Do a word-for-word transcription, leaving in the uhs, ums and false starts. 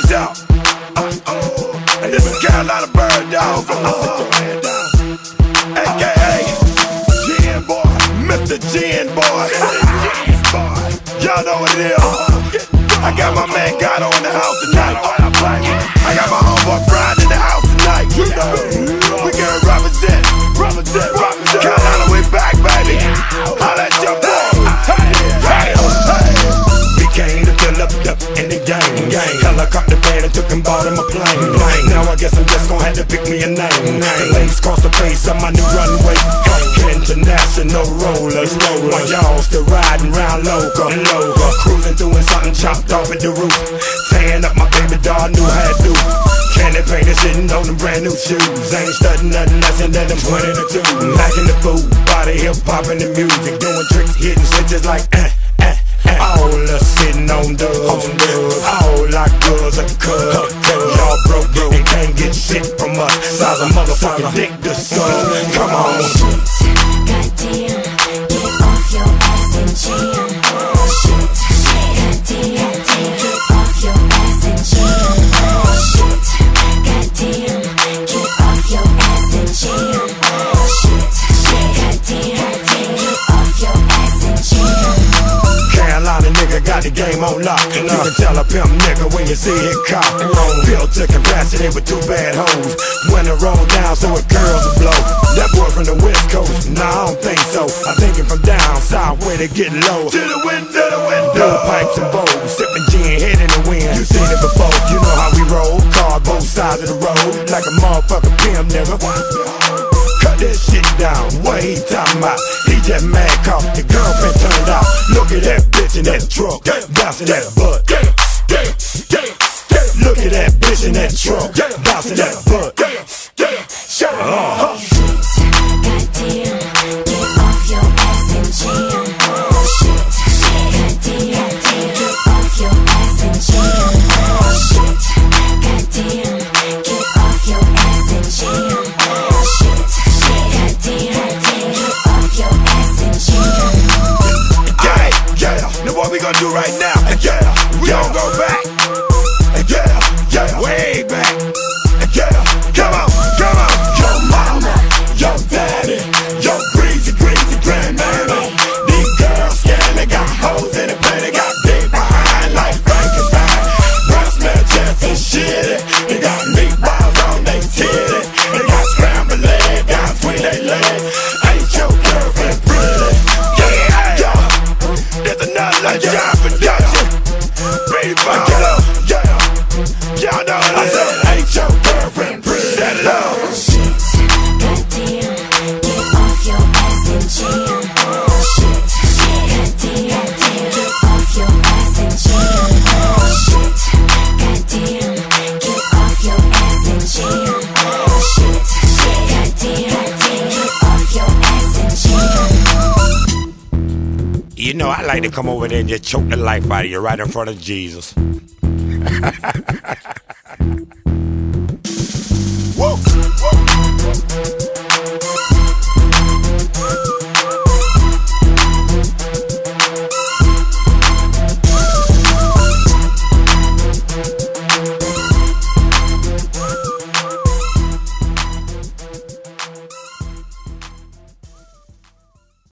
out. Uh, oh, and this is Carolina Bird Dog, uh, A K A Gin Boy, Mister Gin Boy. Y'all know what it is. I got my man Gato in the house tonight. I got my homeboy Brian in the house tonight. We can represent, represent, represent. Carolina, we back, baby. Holla at your boy. Hey, hey. We came to fill up, up in the game. Helicopter band and took and bought him a plane. Now I guess I'm just gonna have to pick me a name. The lanes cross the face of my new runway. International rollers, while y'all still riding round local. Cruising through and something chopped off at the roof. Tearing up my baby doll, knew how to do. Candy painted sitting on them brand new shoes. Ain't studying nothing less than them twenty to two. Lacking the food, body hip popping the music. Doing tricks, hitting switches like eh, eh, eh. All us sitting on dubs. All our girls are cut. Y'all broke, broke and can't get shit from us. Size a motherfucking dick to suck. Come on. Goddamn, get off your ass and jam. Shit, goddamn, get off your ass and jam. Shit, goddamn, get off your ass and jam. Shit, goddamn, get off your ass and jam. Carolina nigga got the game on lock. You can tell a pimp nigga when you see it cop. Built to capacity with two bad hoes. When it roll down so it curls and blow. That boy from the West Coast, nah I don't think so. I'm thinking from down south where they get low. To the wind, to the window. Pipes and bowls, sipping gin, head in the wind. You seen it before, you know how we roll. Cars both sides of the road, like a motherfucking pimp nigga. Cut this shit down, what he talking about? He just mad cause the girlfriend turned out. Look at that bitch in that truck, bouncing that butt. Look at that bitch in that truck, bouncing that butt. Shut up. Goddamn, get off your ass and jam. Shit, goddamn, get off your ass and jam. Shit, goddamn, get off your ass and jam. Shit, goddamn, get off your ass and jam. Yeah, yeah. Now what we gonna do right now? Yeah, we gon' go back. Yeah, yeah, way back. Yeah, come on, come on. Your mama, your daddy, your greasy, greasy grandmammy. These girls scared, they got hoes in the play, they got big behind like Frankenstein. Breast smell just and shitty. They got meatballs on they titties. They got scrambled eggs, got sweet they legs. Ain't your girlfriend pretty? Yeah, yeah. There's another job production. Pretty fun, get up, yeah. Y'all know what I said. Ain't your girlfriend pretty? Set it up. Shit, goddamn, get off your ass and jam. Shit, goddamn, get off your ass and jam. Shit, goddamn, get off your ass and jam. Shit, goddamn, get off your ass and jam. You know, I like to come over there and just choke the life out of you right in front of Jesus.